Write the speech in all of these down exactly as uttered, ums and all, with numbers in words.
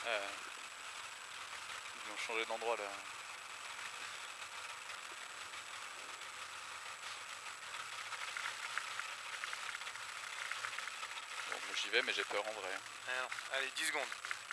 Euh, ils ont changé d'endroit là. Bon, moi j'y vais, mais j'ai peur en vrai. Ah non. Allez, dix secondes.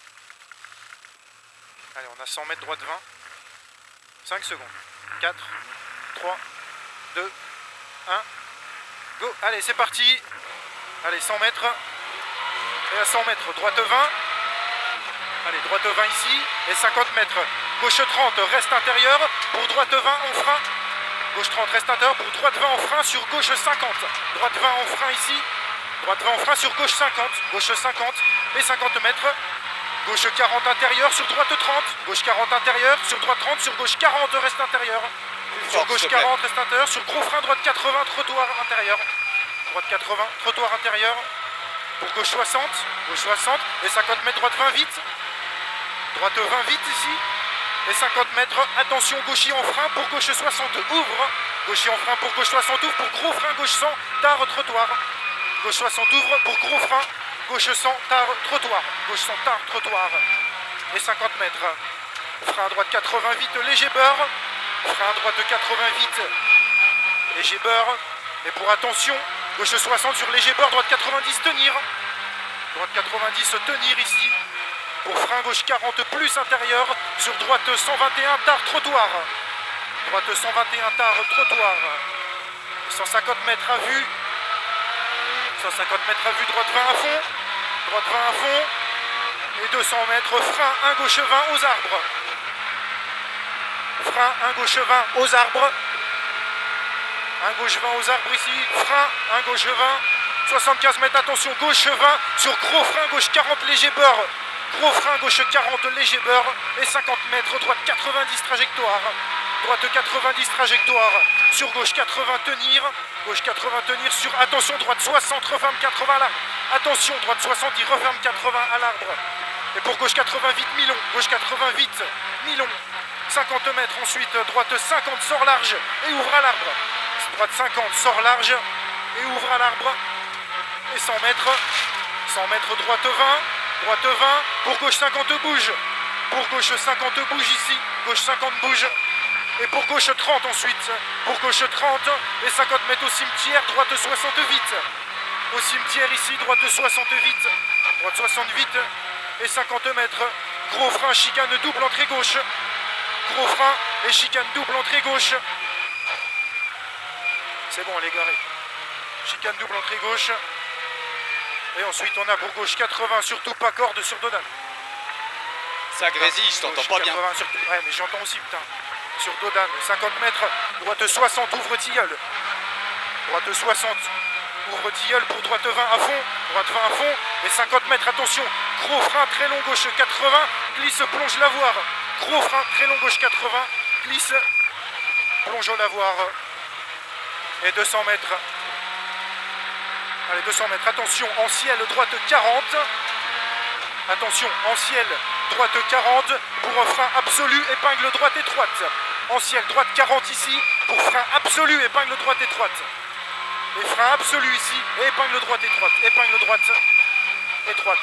Allez, on a cent mètres droite vingt. cinq secondes. quatre, trois, deux, un. Go. Allez, c'est parti. Allez, cent mètres. Et à cent mètres, droite vingt. Allez, droite vingt ici. Et cinquante mètres. Gauche trente, reste intérieur. Pour droite vingt, en frein. Gauche trente, reste intérieur. Pour droite vingt, en frein sur gauche cinquante. Droite vingt, en frein ici. Droite vingt, en frein sur gauche cinquante. Gauche cinquante. Et cinquante mètres. Gauche quarante intérieur sur droite trente. Gauche quarante intérieur. Sur droite trente. Sur gauche quarante, reste intérieur. Sur gauche quarante, reste intérieur. Sur gros frein, droite quatre-vingts, trottoir intérieur. Droite quatre-vingts, trottoir intérieur. Pour gauche soixante. Gauche soixante. Et cinquante mètres, droite vingt vite. Droite vingt vite ici. Et cinquante mètres, attention, gauchis en frein pour gauche soixante, ouvre. Gauchis en frein pour gauche soixante, ouvre. Pour gros frein, gauche cent, tard, trottoir. Gauche soixante, ouvre. Pour gros frein, gauche cent, tard, trottoir. Gauche cent, tard, trottoir. Et cinquante mètres. Frein à droite quatre-vingts vite, léger beurre. Frein à droite quatre-vingts vite, léger beurre. Et pour attention, gauche soixante sur léger beurre, droite quatre-vingt-dix, tenir. Droite quatre-vingt-dix, tenir ici. Pour frein gauche quarante plus intérieur, sur droite cent vingt et un tard trottoir. Droite cent vingt et un tard trottoir. cent cinquante mètres à vue. cent cinquante mètres à vue, droite vingt à fond. Droite vingt à fond. Et deux cents mètres, frein un gauche vingt aux arbres. Frein un gauche vingt aux arbres. Un gauche vingt aux arbres ici. Frein un gauche vingt. soixante-quinze mètres, attention, gauche vingt. Sur gros frein gauche quarante, léger beurre. Gros frein gauche quarante, léger beurre. Et cinquante mètres, droite quatre-vingt-dix, trajectoire. Droite quatre-vingt-dix, trajectoire. Sur gauche quatre-vingts, tenir. Gauche quatre-vingts, tenir. Sur, attention, droite soixante, referme quatre-vingts à l'arbre. Attention, droite soixante, il referme quatre-vingts à l'arbre. Et pour gauche quatre-vingts, vite, mi-long. Gauche quatre-vingts, vite, mi-long. cinquante mètres, ensuite, droite cinquante, sort large. Et ouvre à l'arbre. Droite cinquante, sort large. Et ouvre à l'arbre. Et cent mètres. cent mètres, droite vingt. Droite vingt, pour gauche cinquante bouge. Pour gauche cinquante bouge ici. Gauche cinquante bouge. Et pour gauche trente ensuite. Pour gauche trente. Et cinquante mètres au cimetière. Droite soixante vite. Au cimetière ici. Droite soixante vite. Droite soixante vite. Et cinquante mètres. Gros frein, chicane double entrée gauche. Gros frein et chicane double entrée gauche. C'est bon, elle est garée. Chicane double entrée gauche. Et ensuite on a pour gauche quatre-vingts, surtout pas corde sur Dodane. Ça grésille, je t'entends pas bien. Sur... Ouais, mais j'entends aussi, putain. Sur Dodane, cinquante mètres, droite soixante, ouvre tilleul. Droite soixante, ouvre tilleul pour droite vingt à fond. Droite vingt à fond. Et cinquante mètres, attention. Gros frein, très long, gauche quatre-vingts. Glisse, plonge lavoir. Gros frein, très long, gauche quatre-vingts. Glisse, plonge au lavoir. Et deux cents mètres. Allez, deux cents mètres, attention, en ciel, droite quarante. Attention, en ciel, droite quarante. Pour un frein absolu, épingle droite étroite. En ciel, droite quarante ici. Pour frein absolu, épingle droite étroite. Et frein absolu ici. Et épingle droite étroite. Épingle droite étroite.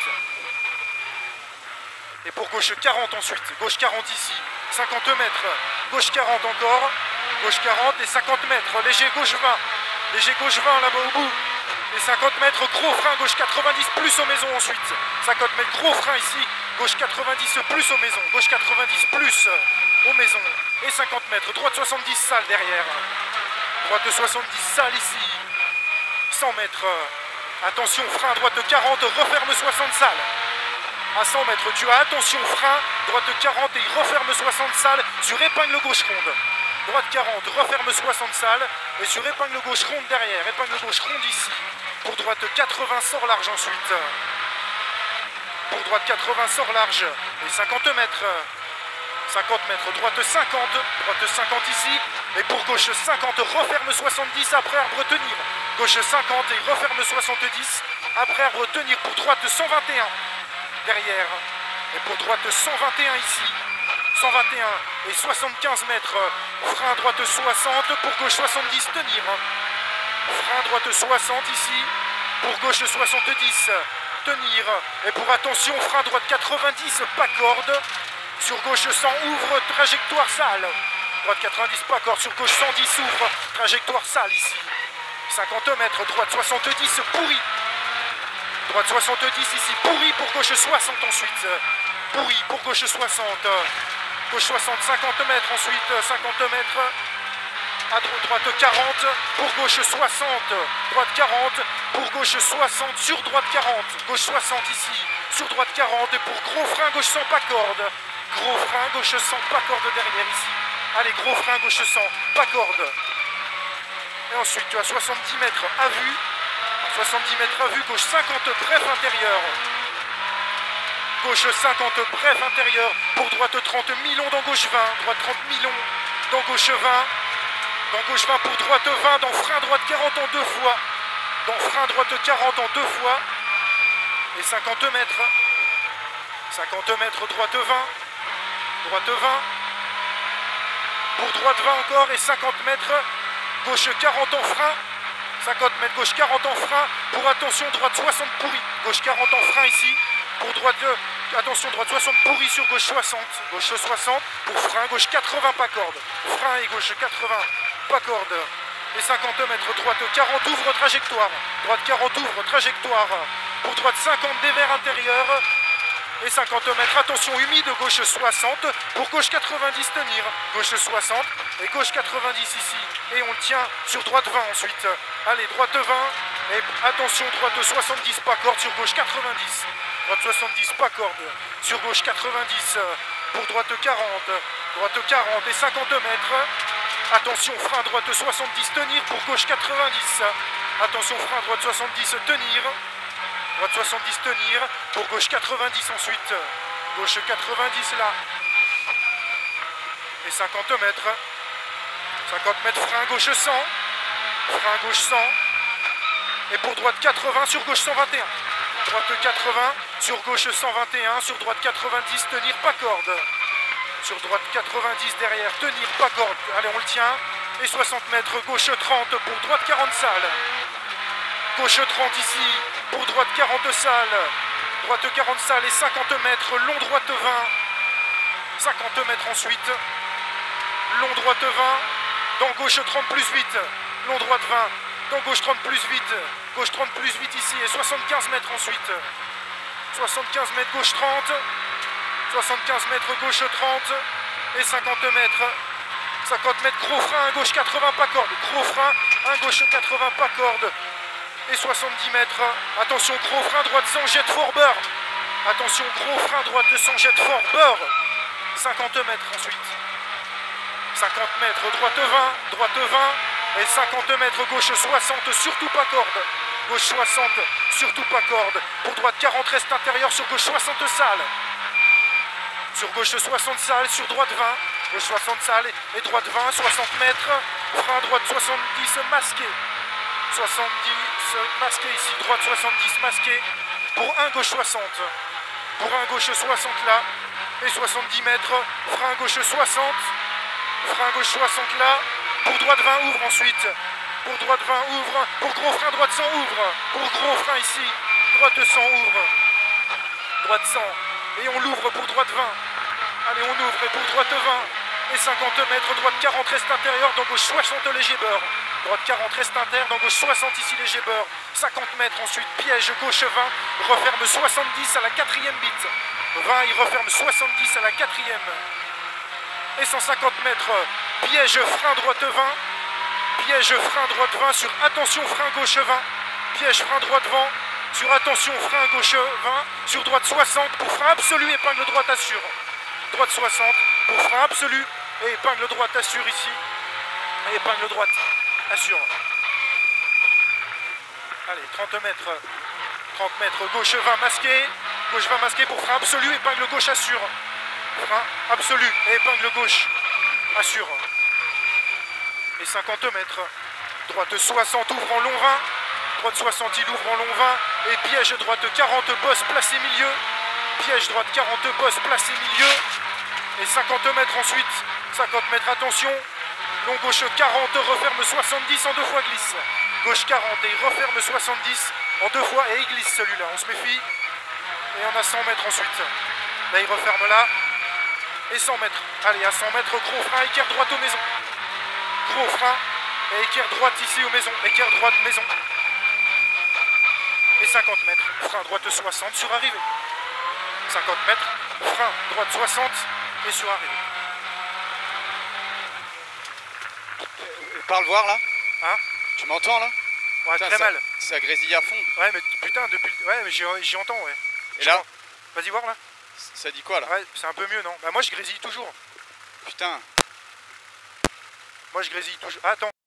Et pour gauche quarante ensuite. Gauche quarante ici. cinquante mètres. Gauche quarante encore. Gauche quarante et cinquante mètres. Léger gauche vingt. Léger gauche vingt là-bas au bout. Et cinquante mètres, gros frein, gauche quatre-vingt-dix, plus aux maisons ensuite. cinquante mètres, gros frein ici, gauche quatre-vingt-dix, plus aux maisons. Gauche quatre-vingt-dix, plus aux maisons. Et cinquante mètres, droite soixante-dix, salle derrière. Droite soixante-dix, salle ici. cent mètres, attention, frein, droite quarante, referme soixante, salle. À cent mètres, tu as attention, frein, droite quarante et il referme soixante, salle sur épingle gauche ronde. Droite quarante, referme soixante, salle. Et sur épingle gauche ronde derrière, épingle gauche ronde ici. Pour droite quatre-vingts, sort large ensuite. Pour droite quatre-vingts, sort large. Et cinquante mètres. cinquante mètres, droite cinquante. Droite cinquante ici. Et pour gauche cinquante, referme soixante-dix après arbre tenir. Gauche cinquante et referme soixante-dix. Après arbre tenir pour droite cent vingt et un. Derrière. Et pour droite cent vingt et un ici. cent vingt et un et soixante-quinze mètres. Frein droite soixante. Pour gauche soixante-dix, tenir. Frein droite soixante ici. Pour gauche soixante-dix. tenir. Et pour attention, frein droite quatre-vingt-dix, pas corde. Sur gauche cent, ouvre, trajectoire sale. Droite quatre-vingt-dix, pas corde. Sur gauche cent dix, ouvre, trajectoire sale ici. cinquante mètres, droite soixante-dix, pourri. Droite soixante-dix ici, pourri pour gauche soixante ensuite. Pourri pour gauche soixante. Gauche soixante, cinquante mètres ensuite, cinquante mètres. À droite quarante, pour gauche soixante. Droite quarante, pour gauche soixante, sur droite quarante. Gauche soixante ici, sur droite quarante. Et pour gros frein, gauche cent, pas corde. Gros frein, gauche cent, pas corde derrière ici. Allez, gros frein, gauche cent, pas corde. Et ensuite, tu as soixante-dix mètres à vue. soixante-dix mètres à vue, gauche cinquante, bref intérieur. Gauche cinquante, bref intérieur. Pour droite trente, Milon dans gauche vingt. Droite trente, Milon dans gauche vingt. Dans gauche vingt pour droite vingt. Dans frein droite quarante en deux fois. Dans frein droite quarante en deux fois. Et cinquante mètres. cinquante mètres, droite vingt. Droite vingt. Pour droite vingt encore. Et cinquante mètres. Gauche quarante en frein. cinquante mètres, gauche quarante en frein. Pour attention, droite soixante pourri. Gauche quarante en frein ici. Pour droite, euh, attention, droite soixante pourri sur gauche soixante. Gauche soixante. Pour frein, gauche quatre-vingts, pas corde. Frein et gauche quatre-vingts, pas corde. Et cinquante mètres, droite quarante, ouvre trajectoire. Droite quarante, ouvre trajectoire. Pour droite cinquante, dévers intérieur. Et cinquante mètres, attention, humide, gauche soixante. Pour gauche quatre-vingt-dix, tenir. Gauche soixante et gauche quatre-vingt-dix ici. Et on le tient sur droite vingt ensuite. Allez, droite vingt. Et attention, droite soixante-dix, pas corde sur gauche quatre-vingt-dix. Droite soixante-dix, pas corde. Sur gauche quatre-vingt-dix. Pour droite quarante. Droite quarante et cinquante mètres. Attention, frein droite soixante-dix, tenir. Pour gauche quatre-vingt-dix. Attention, frein droite soixante-dix, tenir. Droite soixante-dix, tenir. Pour gauche quatre-vingt-dix ensuite. Gauche quatre-vingt-dix là. Et cinquante mètres. cinquante mètres, frein gauche cent. Frein gauche cent. Et pour droite quatre-vingts sur gauche cent vingt et un. Droite quatre-vingts sur gauche cent vingt et un. Sur droite quatre-vingt-dix, tenir, pas corde. Sur droite quatre-vingt-dix derrière, tenir, pas corde. Allez, on le tient. Et soixante mètres, gauche trente pour droite quarante sale. Gauche trente ici. Pour droite quarante sale. Droite quarante sale et cinquante mètres. Long droite vingt. cinquante mètres ensuite. Long droite vingt. Dans gauche trente plus huit. Long droite vingt. Dans gauche trente plus huit. Gauche trente plus huit ici. Et soixante-quinze mètres ensuite. soixante-quinze mètres gauche trente. soixante-quinze mètres gauche trente. Et cinquante mètres. cinquante mètres gros frein. Gauche quatre-vingts pas corde. Gros frein. Un gauche quatre-vingts pas corde. Et soixante-dix mètres. Attention, gros frein droite sans jet fort beurre. Attention, gros frein droite sans jet fort beurre. cinquante mètres ensuite. cinquante mètres, droite vingt, droite vingt. Et cinquante mètres, gauche soixante, surtout pas corde. Gauche soixante, surtout pas corde. Pour droite quarante, reste intérieur sur gauche soixante sale. Sur gauche soixante sale, sur droite vingt. Gauche soixante sale et droite vingt, soixante mètres. Frein droite soixante-dix masqué. soixante-dix masqué ici, droite soixante-dix masqué. Pour un gauche soixante. Pour un gauche soixante là. Et soixante-dix mètres. Frein gauche soixante. Frein gauche soixante là. Pour droite vingt, ouvre ensuite. Pour droite vingt, ouvre. Pour gros frein, droite cent, ouvre. Pour gros frein ici. Droite cent, ouvre. Droite cent. Et on l'ouvre pour droite vingt. Allez, on ouvre. Et pour droite vingt. Et cinquante mètres. Droite quarante, reste intérieur. Dans gauche soixante, léger beurre. Droite quarante, reste interne. Dans gauche soixante, ici, léger beurre. cinquante mètres. Ensuite, piège. Gauche vingt. Referme soixante-dix à la quatrième bite. vingt, il referme soixante-dix à la quatrième. Et cent cinquante mètres. Piège, frein droite vingt. Piège, frein droite vingt sur attention, frein gauche vingt. Piège, frein droite vingt. Sur attention, frein gauche vingt. Sur droite soixante. Pour frein absolu, épingle droite assure. Droite soixante. Pour frein absolu. Et épingle droite assure ici. Et épingle droite assure. Allez, trente mètres. trente mètres. Gauche vingt masqué. Gauche vingt masqué pour frein absolu. Épingle gauche assure. Frein absolu. Et épingle gauche assure. Et cinquante mètres. Droite soixante, ouvre en long vingt. Droite soixante, il ouvre en long vingt. Et piège droite quarante, bosse, placé milieu. Piège droite quarante, bosse, placé milieu. Et cinquante mètres ensuite. cinquante mètres, attention. Long gauche quarante, referme soixante-dix en deux fois glisse. Gauche quarante et referme soixante-dix En deux fois, et il glisse celui-là, on se méfie. Et on a cent mètres ensuite. Là, il referme là. Et cent mètres. Allez, à cent mètres, gros frein, équerre droite aux maisons. Gros frein, et équerre droite ici aux maisons. Équerre droite maison. Et cinquante mètres. Frein droite soixante sur arrivée. cinquante mètres. Frein droite soixante et sur arrivée. Parle voir là. Hein? Tu m'entends là? Ouais, Putain, très ça, mal. ça grésille à fond. Ouais, mais putain, depuis. Ouais, mais j'y j'y entends, ouais. Et là? Vas-y voir là. Ça dit quoi là? Ouais, c'est un peu mieux, non? Bah, moi je grésille toujours. Putain. Moi je grésille toujours. Ah, attends.